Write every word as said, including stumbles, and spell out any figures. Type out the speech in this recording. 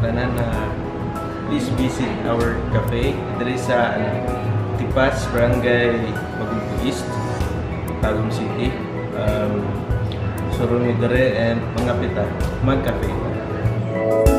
tanan na please visit our cafe diri sa ano, Tipas, Barangay Magugo East, Tagum City. Um, Surumi dire and mga pita, mag-cafe.